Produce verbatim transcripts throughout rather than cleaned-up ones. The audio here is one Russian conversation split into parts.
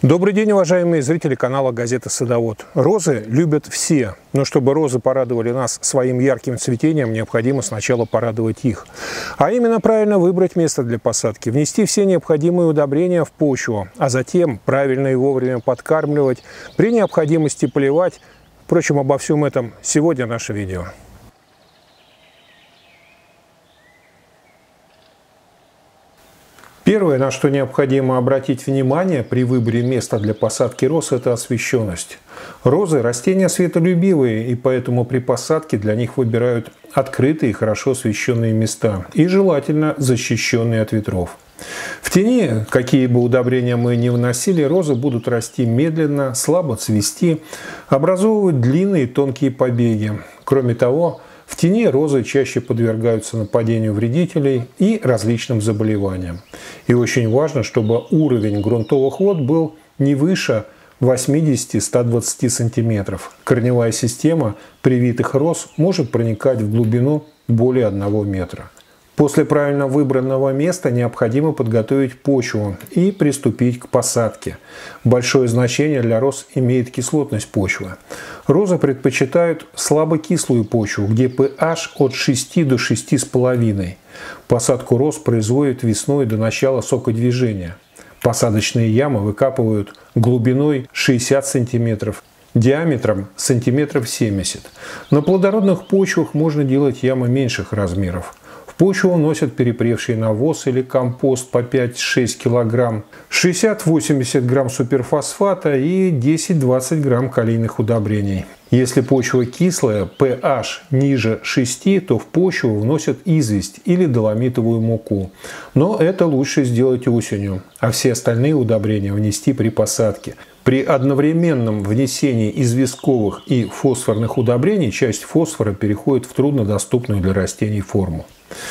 Добрый день, уважаемые зрители канала «Газета Садовод». Розы любят все, но чтобы розы порадовали нас своим ярким цветением, необходимо сначала порадовать их. А именно правильно выбрать место для посадки, внести все необходимые удобрения в почву, а затем правильно и вовремя подкармливать, при необходимости поливать. Впрочем, обо всем этом сегодня наше видео. Первое, на что необходимо обратить внимание при выборе места для посадки роз, это освещенность. Розы – растения светолюбивые, и поэтому при посадке для них выбирают открытые и хорошо освещенные места, и желательно защищенные от ветров. В тени, какие бы удобрения мы ни вносили, розы будут расти медленно, слабо цвести, образовывать длинные тонкие побеги. Кроме того, в тени розы чаще подвергаются нападению вредителей и различным заболеваниям. И очень важно, чтобы уровень грунтовых вод был не выше восьмидесяти — ста двадцати сантиметров. Корневая система привитых роз может проникать в глубину более одного метра. После правильно выбранного места необходимо подготовить почву и приступить к посадке. Большое значение для роз имеет кислотность почвы. Розы предпочитают слабокислую почву, где pH от шести до шести с половиной. Посадку роз производят весной до начала сокодвижения. Посадочные ямы выкапывают глубиной шестьдесят сантиметров, диаметром сантиметров семьдесят. На плодородных почвах можно делать ямы меньших размеров. В почву вносят перепревший навоз или компост по пять-шесть килограмм, шестьдесят-восемьдесят грамм суперфосфата и десять-двадцать грамм калийных удобрений. Если почва кислая, pH ниже шести, то в почву вносят известь или доломитовую муку. Но это лучше сделать осенью, а все остальные удобрения внести при посадке. При одновременном внесении известковых и фосфорных удобрений часть фосфора переходит в труднодоступную для растений форму.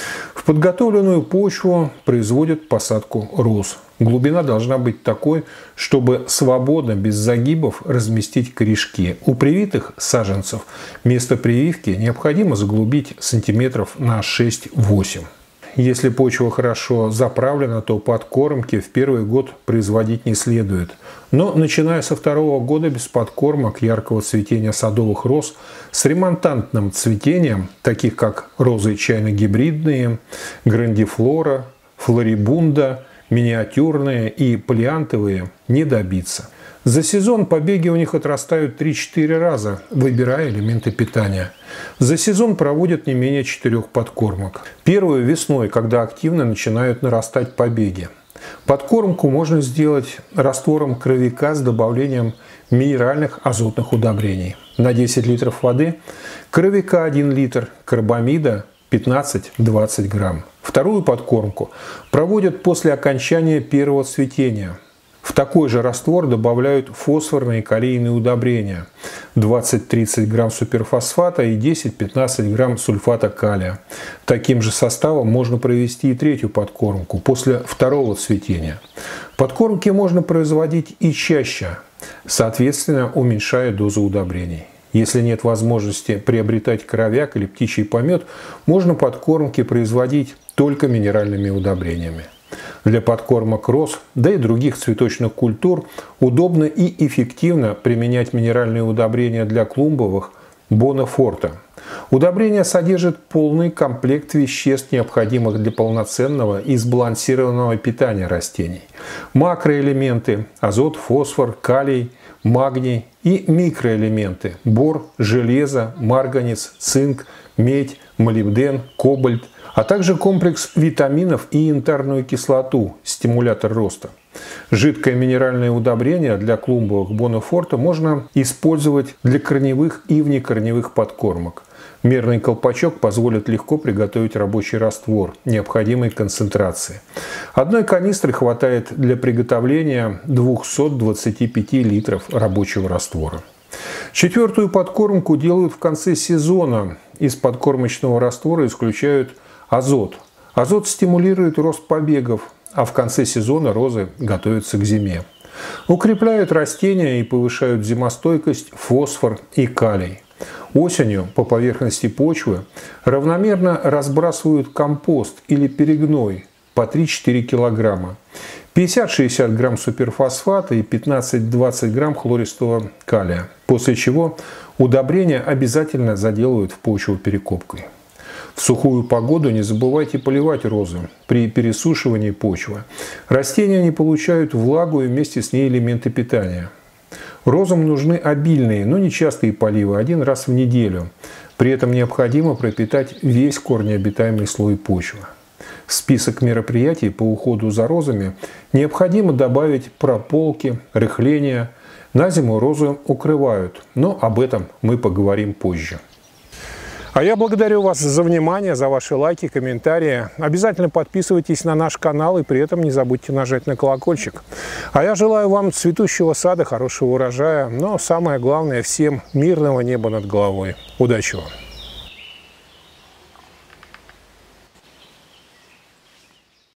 В подготовленную почву производят посадку роз. Глубина должна быть такой, чтобы свободно, без загибов, разместить корешки. У привитых саженцев место прививки необходимо заглубить сантиметров на шесть-восемь. Если почва хорошо заправлена, то подкормки в первый год производить не следует. Но начиная со второго года без подкормок яркого цветения садовых роз с ремонтантным цветением, таких как розы чайно-гибридные, грандифлора, флорибунда, миниатюрные и полиантовые, не добиться. За сезон побеги у них отрастают три-четыре раза, выбирая элементы питания. За сезон проводят не менее четырех подкормок. Первую весной, когда активно начинают нарастать побеги. Подкормку можно сделать раствором кровика с добавлением минеральных азотных удобрений. На десять литров воды кровика один литр, карбамида пятнадцать-двадцать грамм. Вторую подкормку проводят после окончания первого цветения. В такой же раствор добавляют фосфорные и калийные удобрения двадцать-тридцать грамм суперфосфата и десять-пятнадцать грамм сульфата калия. Таким же составом можно провести и третью подкормку после второго цветения. Подкормки можно производить и чаще, соответственно уменьшая дозу удобрений. Если нет возможности приобретать коровяк или птичий помет, можно подкормки производить только минеральными удобрениями. Для подкормок роз, да и других цветочных культур удобно и эффективно применять минеральные удобрения для клумбовых Бонафорте. Удобрения содержат полный комплект веществ, необходимых для полноценного и сбалансированного питания растений. Макроэлементы – азот, фосфор, калий, магний и микроэлементы – бор, железо, марганец, цинк, медь, молибден, кобальт, а также комплекс витаминов и янтарную кислоту, стимулятор роста. Жидкое минеральное удобрение для клумбовых Бонафорте можно использовать для корневых и внекорневых подкормок. Мерный колпачок позволит легко приготовить рабочий раствор необходимой концентрации. Одной канистры хватает для приготовления двухсот двадцати пяти литров рабочего раствора. Четвертую подкормку делают в конце сезона. Из подкормочного раствора исключают азот. Азот стимулирует рост побегов, а в конце сезона розы готовятся к зиме. Укрепляют растения и повышают зимостойкость фосфор и калий. Осенью по поверхности почвы равномерно разбрасывают компост или перегной по три-четыре килограмма. пятьдесят-шестьдесят грамм суперфосфата и пятнадцать-двадцать грамм хлористого калия. После чего удобрения обязательно заделывают в почву перекопкой. В сухую погоду не забывайте поливать розы. При пересушивании почвы растения не получают влагу и вместе с ней элементы питания. Розам нужны обильные, но не частые поливы, один раз в неделю. При этом необходимо пропитать весь корнеобитаемый слой почвы. В список мероприятий по уходу за розами необходимо добавить прополки, рыхления. На зиму розы укрывают, но об этом мы поговорим позже. А я благодарю вас за внимание, за ваши лайки, комментарии. Обязательно подписывайтесь на наш канал и при этом не забудьте нажать на колокольчик. А я желаю вам цветущего сада, хорошего урожая, но самое главное всем мирного неба над головой. Удачи вам!